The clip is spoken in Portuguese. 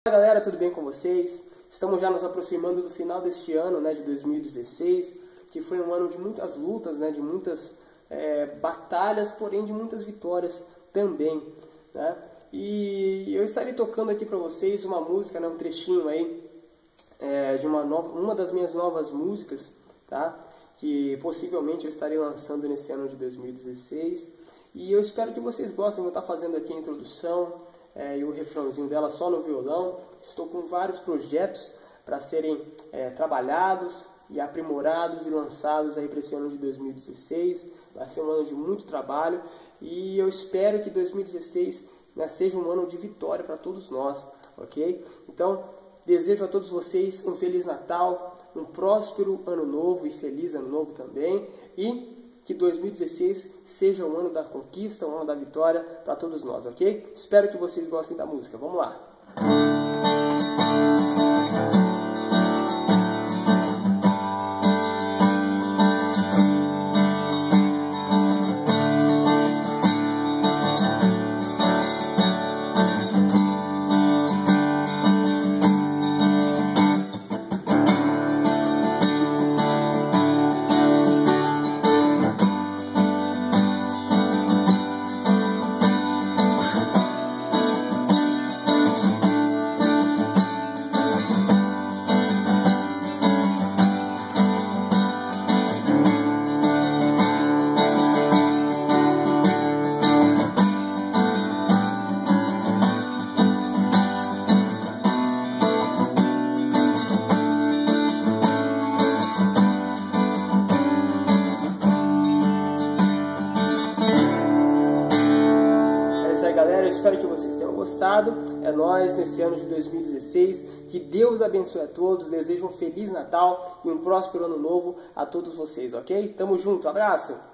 Fala galera, tudo bem com vocês? Estamos já nos aproximando do final deste ano, né, de 2016, que foi um ano de muitas lutas, né, de muitas batalhas, porém de muitas vitórias também, né? E eu estarei tocando aqui para vocês uma música, né, um trechinho aí de uma das minhas novas músicas, tá? Que possivelmente eu estarei lançando nesse ano de 2016. E eu espero que vocês gostem. Vou estar fazendo aqui a introdução e o refrãozinho dela só no violão. Estou com vários projetos para serem trabalhados e aprimorados e lançados aí para esse ano de 2016. Vai ser um ano de muito trabalho e eu espero que 2016, né, seja um ano de vitória para todos nós, ok? Então, desejo a todos vocês um Feliz Natal, um próspero Ano Novo e Feliz Ano Novo também, e que 2016 seja um ano da conquista, um ano da vitória para todos nós, ok? Espero que vocês gostem da música. Vamos lá! Galera, eu espero que vocês tenham gostado. É nóis nesse ano de 2016. Que Deus abençoe a todos. Desejo um Feliz Natal e um próspero Ano Novo a todos vocês, ok? Tamo junto, abraço!